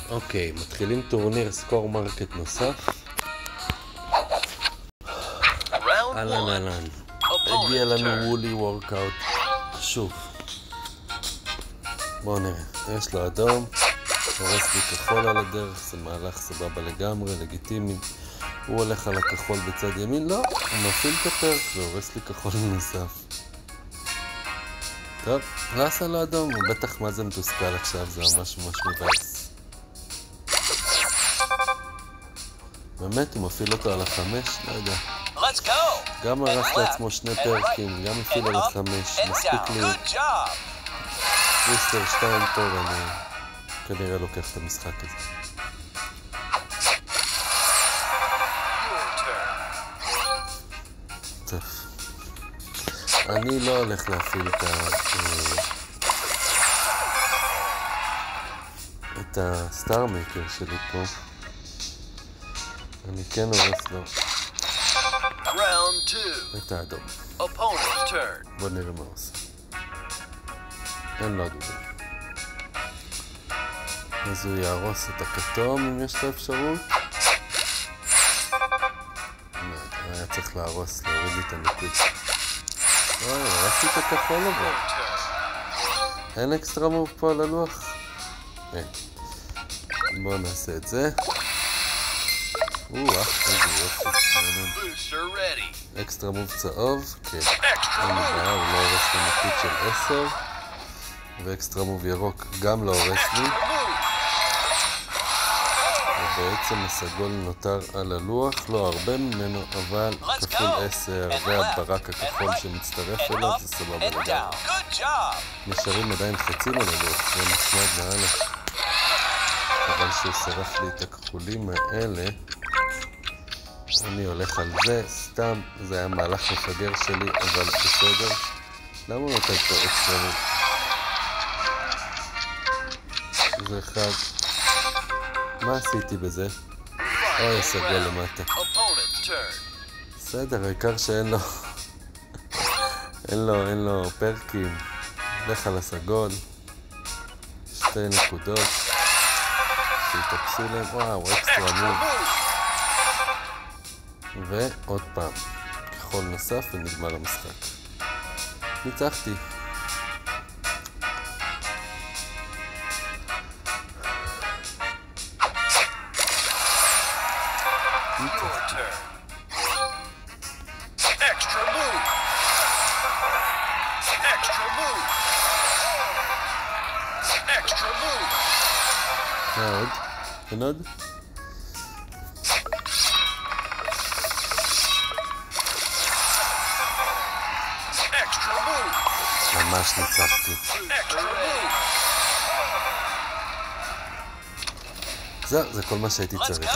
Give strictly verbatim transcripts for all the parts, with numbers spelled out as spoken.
אוקיי, מתחילים טורניר סקור מרקט נוסף. אהלן אהלן, הגיע לנו וולי וורקאוט שוב. בואו נראה, יש לו אדום, הורס לי כחול על הדרך, זה מהלך סבבה לגמרי, לגיטימי. הוא הולך על הכחול בצד ימין, לא, הוא מפעיל את הפרק והורס לי כחול נוסף. טוב, לא עשה לו אדום, הוא בטח מה זה מתוסכל עכשיו, זה ממש ממש מבאס. באמת, הוא מפעיל אותו על החמש, לא יודע. גם הרס לעצמו שני פרקים, גם מפעיל על החמש, מספיק לי בוסטר שתיים טוב, אני כנראה לוקח את המשחק הזה. טוב. אני לא הולך להפעיל את ה... את הסטאר מייקר שלי פה. אני כן הורס לו את האדום. בוא נראה מה עושה. אין לו אדומים. אז הוא יהרוס את הכתום אם יש לו אפשרות. היה צריך להרוס, להוריד לי את הניקוד. אוי, הרסתי את הכחול אבל. אין אקסטרה מוב פה על הלוח? אין. בואו נעשה את זה. וואו, איזה יופי. אקסטרה מוב צהוב, כן. אין לי בעיה, הוא לא הורס לי ניקוד של עשר. ואקסטרה מוב ירוק גם לא הורס לי. ובעצם הסגול נותר על הלוח, לא הרבה ממנו, אבל כפול עשר והברק הכחול שמצטרף אליו, זה סבבה לגמרי. נשארים עדיין חצים על הלוח, זה נחמד מעלה. אבל שהוא שרף לי את הכחולים האלה, אני הולך על זה, סתם, זה היה מהלך מפגר שלי, אבל בסדר. למה הוא נותן פה אקסטרה מוב? זה אחד. מה עשיתי בזה? אוי, הסגול למטה. בסדר, העיקר שאין לו... אין לו, אין לו פרקים. לך על הסגול. שתי נקודות. שיתפסו להם. וואו, אקסטרה מוב. ועוד פעם. כחול נוסף ונגמר המשחק. ניצחתי. עוד? אין עוד? ממש ניצחתי. זהו, זה כל מה שהייתי צריך.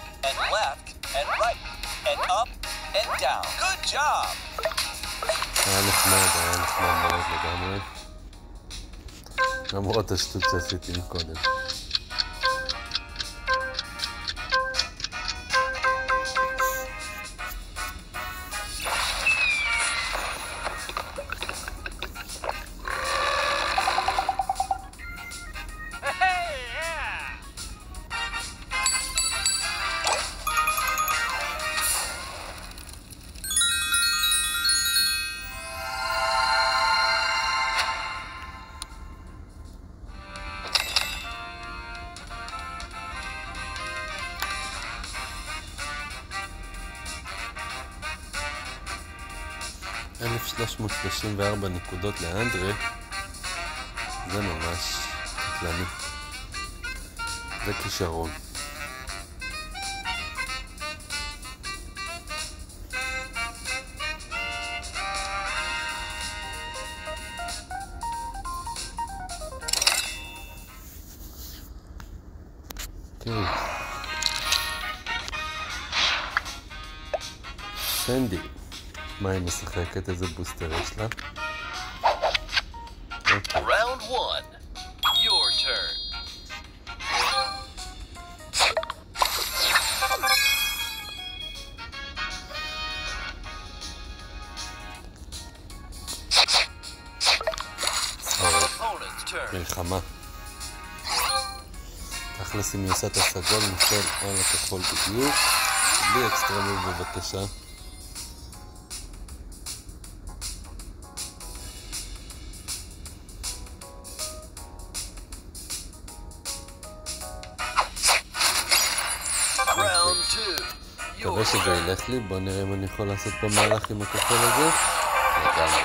היה נחמד, היה נחמד מאוד לגמרי. למרות השטות שעשיתי מקודם. אלף שלוש מאות שלושים וארבע נקודות לאנדרה, זה ממש קטלני, זה כישרון. אוקיי. סנדי, מה היא משחקת? איזה בוסטר יש לה? Round one, your turn. מלחמה. תכלס אם היא עושה את הסגול נופל על הכחול בדיוק, בלי אקסטרה מוב בבקשה. מקווה שזה ילך לי, בוא נראה אם אני יכול לעשות פה מהלך עם הכחול הזה. לגמרי.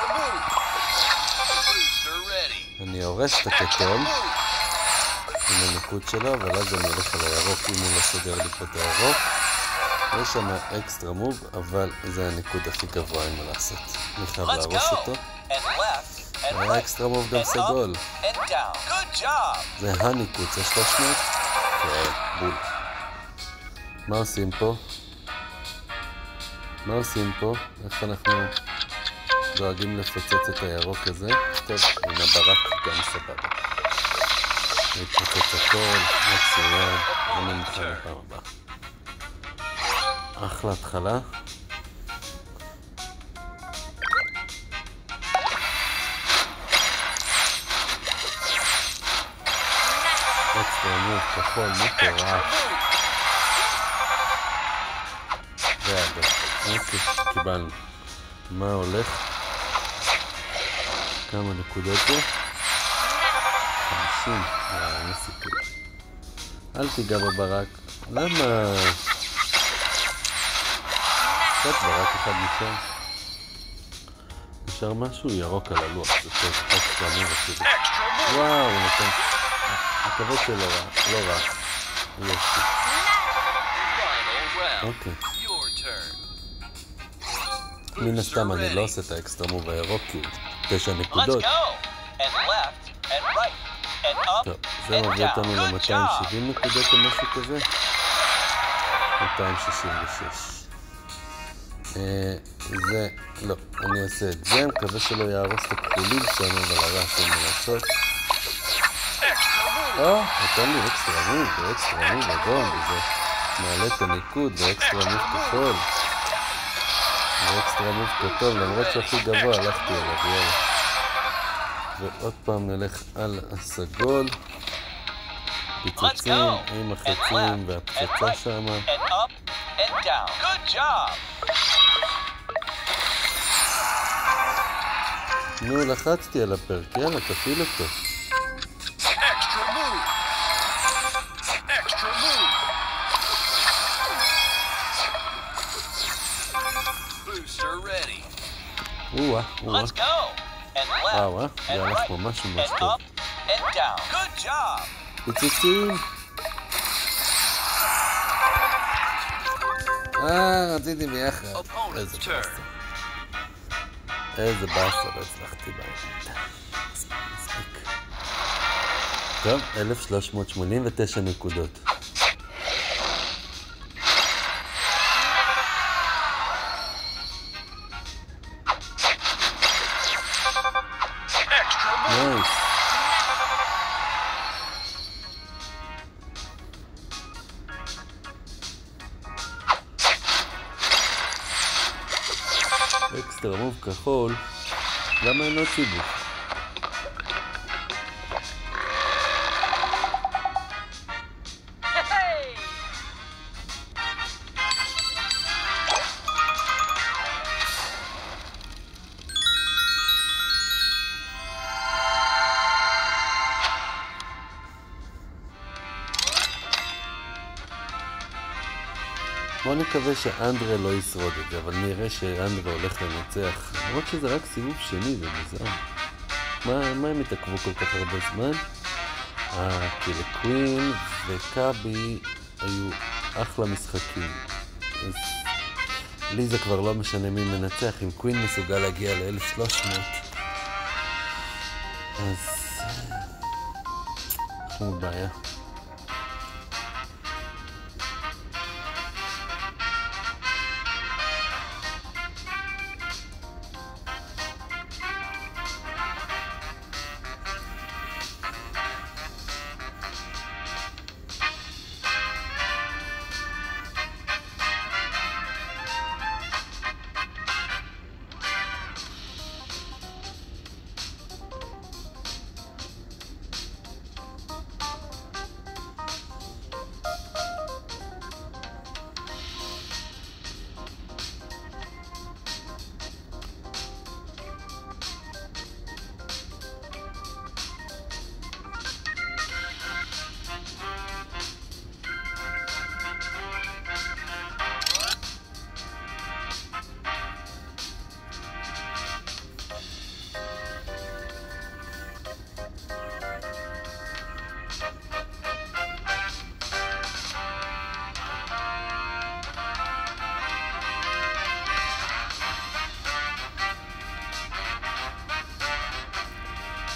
אני הורס את הכתום עם הניקוד שלו, אבל אז אני הולך על הירוק אם הוא לא סוגר לי פה את הירוק. יש שם אקסטרה מוב, אבל זה הניקוד הכי גבוה אין מה לעשות. אני חייב להרוס אותו. היה אקסטרה מוב גם סגול. זה הניקוד, זה שלוש מאות? כן, בול. מה עושים פה? מה עושים פה? איך אנחנו דואגים לפוצץ את הירוק הזה? טוב, עם הברק גם סבבה. לפוצץ הכל, מצוין, אני מוכן לפעם הבאה. אחלה התחלה. אקסטרה מוב, כחול, מטורף. זה הדוק. אוקיי, קיבלנו. מה הולך? כמה נקודות פה? חמישים. אה, אין סיפור. אל תיגע בברק. למה? קצת ברק אחד נשאר. נשאר משהו ירוק על הלוח. זה טוב. אקסטרה מוב אפילו. וואו, הוא נותן. הכבוד שלו רע. לא רע. יופי. אוקיי. מן הסתם אני לא עושה את האקסטרה מוב הירוק כי תשע נקודות. טוב, זה מביא אותנו ל-מאתיים שבעים נקודות או משהו כזה. מאתיים שישים ושש. זה, לא, אני עושה את זה, מקווה שלא יהרוס את הכחולים שם, אבל הרעש אין מה לעשות. או, נתן לי אקסטרה מוב, ואקסטרה מוב אדום, וזה מעלה את הניקוד, ואקסטרה מוב כחול. ואקסטרה מוב כתוב, למרות שהכי גבוה הלכתי עליו, יאללה. ועוד פעם נלך על הסגול. פיצוצים עם החצים והפצצה שם. נו, לחצתי על הפרק, יאללה, תפעיל אותו. וואה, וואה. וואו, אה? זה הלך ממש ממש טוב. פיצוצים! אה, רציתי ביחד. איזה באסה. איזה באסה, לא הצלחתי בהם. מספיק. טוב, אלף שלוש מאות שמונים ותשע נקודות. נייס. אקסטרה מוב כחול. למה אין עוד סיבוב? בוא נקווה שאנדרה לא ישרוד את זה, אבל נראה שאנדרה הולך לנצח. למרות שזה רק סיבוב שני, זה מוזר. מה, מה הם התעכבו כל כך הרבה זמן? אה, כי לקווין וקאבי היו אחלה משחקים. אז לי זה כבר לא משנה מי מנצח. אם קווין מסוגל להגיע ל-אלף ושלוש מאות, אז יש לנו בעיה.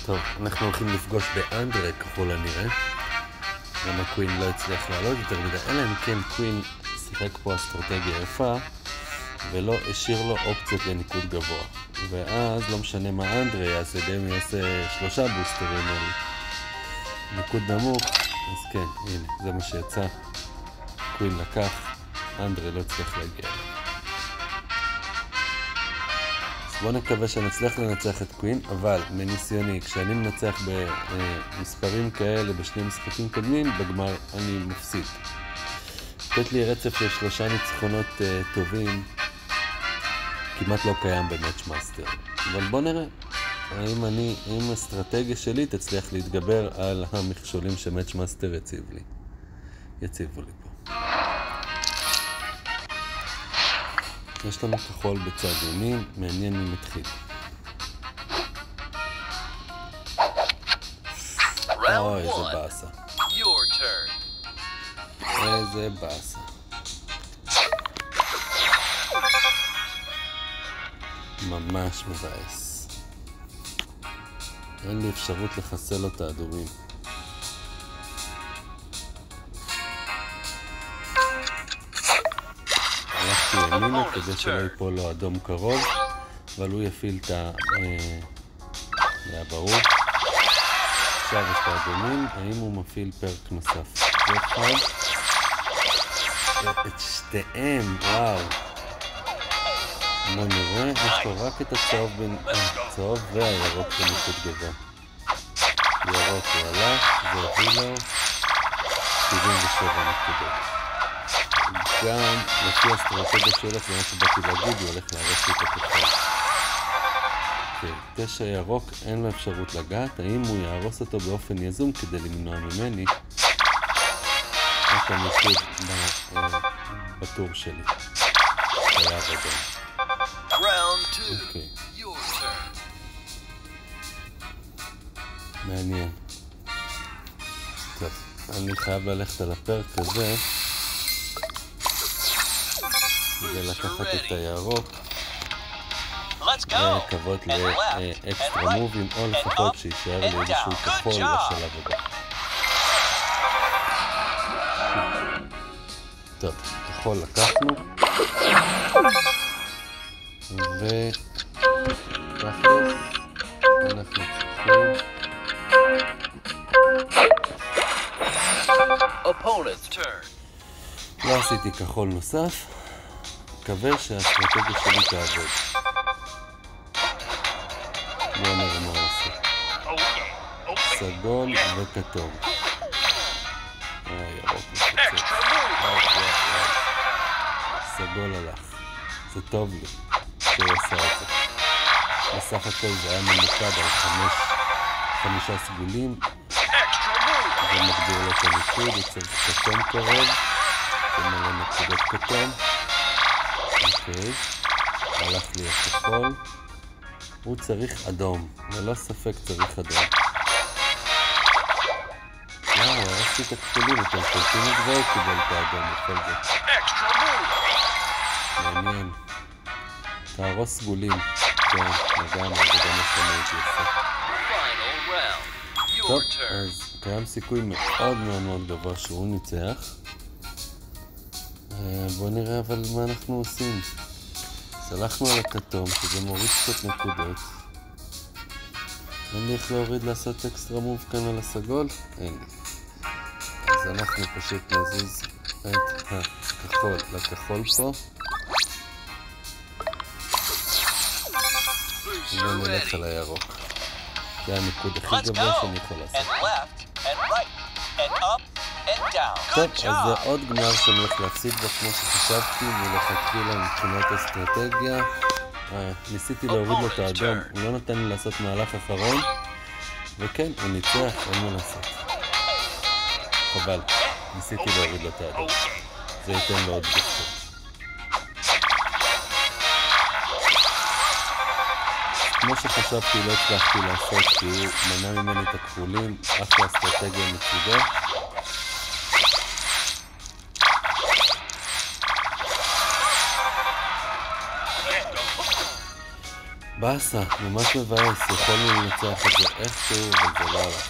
טוב, אנחנו הולכים לפגוש באנדרה ככל הנראה. גם הקווין לא הצליח לעלות יותר מדי, אלא אם כן קווין שיחק פה אסטרטגיה יפה ולא השאיר לו אופציות לניקוד גבוה. ואז לא משנה מה אנדרה יעשה, גם אם יעשה שלושה בוסטרים על ניקוד נמוך, אז כן, הנה, זה מה שיצא. קווין לקח, אנדרה לא הצליח להגיע. בוא נקווה שנצליח לנצח את קווין, אבל מניסיוני, כשאני מנצח במספרים כאלה בשני משחקים קודמים, בגמר אני מפסיד. לתת לי רצף של שלושה ניצחונות uh, טובים, כמעט לא קיים במאץ' מאסטר. אבל בוא נראה, האם אני, האם האסטרטגיה שלי תצליח להתגבר על המכשולים שמאץ' מאסטר יציב לי. יציבו לי פה. יש לנו כחול בצד ימין, מעניין מי מתחיל. אוי, איזה באסה. איזה באסה. ממש מבאס. אין לי אפשרות לחסל לו את האדומים. הלכתי ימינה כדי שלא ייפול לו אדום קרוב, אבל הוא יפיל את ה... זה היה ברור. עכשיו יש את האדומים, האם הוא מפעיל פרק נוסף? זה אחד. את שתיהם, וואו. בוא נראה, יש לו רק את הצהוב בין... הצהוב והירוק בניקוד גבוה. ירוק הוא הלך, זה הביא לו שבעים ושבע נקודות. גם לפי האסטרטגיה שלו, כמו שבאתי להגיד, הוא הולך להרס לי את הכחול. אוקיי, תשע ירוק, אין לו אפשרות לגעת, האם הוא יהרוס אותו באופן יזום כדי למנוע ממני את הניקוד בטור שלי. היה עבודה. אוקיי. מעניין. טוב, אני חייב ללכת על הפרק הזה כדי לקחת את הירוק ולקוות לאקסטרה מובים, או לפחות שישאר לי איזשהו כחול בשלב הבא. טוב, כחול לקחנו ותכלס אנחנו צריכים לא עשיתי כחול נוסף, מקווה שהאסטרטגיה שלי תעבוד. בוא נראה מה עושה. סגול וכתום. אה, ירוק מפוצץ. סגול הלך. זה טוב לי שהוא עשה את זה. בסך הכל זה היה ממוקד על חמש, חמישה סגולים. זה מגדיר לו את הניקוד, הוא צריך כתום קרוב. זה מלא נקודות כתום. אוקיי, הלך לי הכחול. הוא צריך אדום, ללא ספק צריך אדום. וואו, הרסתי את הכחולים, אתם קולטים את זה, קיבל את האדום בכל זאת. מעניין. תהרוס סגולים. כן, לגמרי, זה גם משנה את יפה. טוב, אז קיים סיכוי מאוד מאוד מאוד גבוה שהוא ניצח. בוא נראה אבל מה אנחנו עושים. סלחנו על הכתום, שזה מוריד קצת נקודות. אין לי איך להוריד לעשות אקסטרה מוב כאן על הסגול? אין לי. אז אנחנו פשוט נזיז את הכחול לכחול פה. ונלך על הירוק. זה הניקוד הכי גבוה שאני יכול לעשות. טוב, אז זה עוד גמר שאני הולך להפסיד בו כמו שחשבתי ולכתחילה מבחינת אסטרטגיה. ניסיתי להוריד לו את האדום, הוא לא נתן לי לעשות מהלך אחרון, וכן, הוא ניצח, אין מה לעשות. חבל, ניסיתי להוריד לו את האדום. זה ייתן לו עוד בוסטר. כמו שחשבתי לא הצלחתי לעשות, כי הוא מנע ממני את הכחולים, אחלה אסטרטגיה מצידו. באסה, ממש מבאס, יכולנו לנצח את זה איכשהו, אבל זה לא הלך.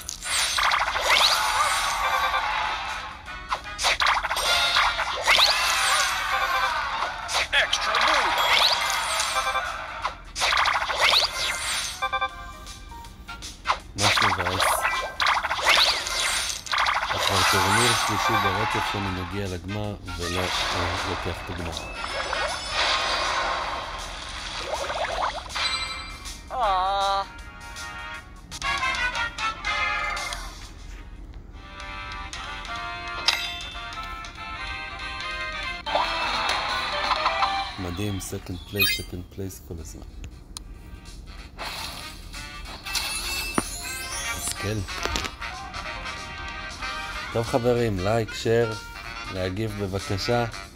ממש מבאס. כבר טורניר שלישי ברצף שאני מגיע לגמר ולא לוקח את הגמר. מדהים, סקנד פלייס, סקנד פלייס כל הזמן. אז כן. טוב חברים, לייק, שייר, להגיב בבקשה.